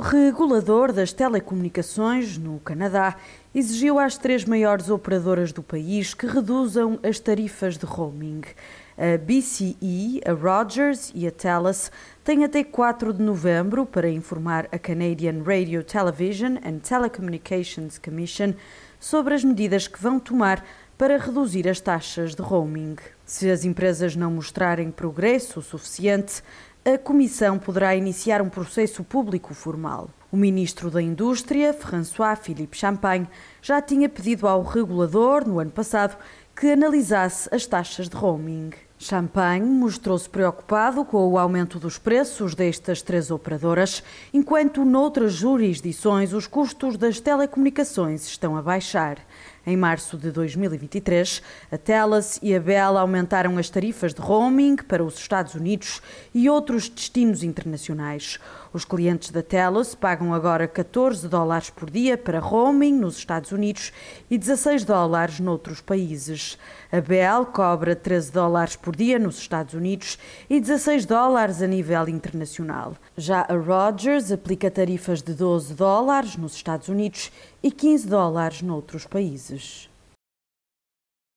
regulador das telecomunicações no Canadá exigiu às três maiores operadoras do país que reduzam as tarifas de roaming. A BCE, a Rogers e a Telus têm até 4 de novembro para informar a Canadian Radio, Television and Telecommunications Commission sobre as medidas que vão tomar para reduzir as taxas de roaming. Se as empresas não mostrarem progresso suficiente, a Comissão poderá iniciar um processo público formal. O ministro da Indústria, François-Philippe Champagne, já tinha pedido ao regulador, no ano passado, que analisasse as taxas de roaming. Champagne mostrou-se preocupado com o aumento dos preços destas três operadoras, enquanto noutras jurisdições os custos das telecomunicações estão a baixar. Em março de 2023, a Telus e a Bell aumentaram as tarifas de roaming para os Estados Unidos e outros destinos internacionais. Os clientes da Telus pagam agora $14 por dia para roaming nos Estados Unidos e $16 noutros países. A Bell cobra $13 por dia nos Estados Unidos e $16 a nível internacional. Já a Rogers aplica tarifas de $12 nos Estados Unidos e $15 noutros países.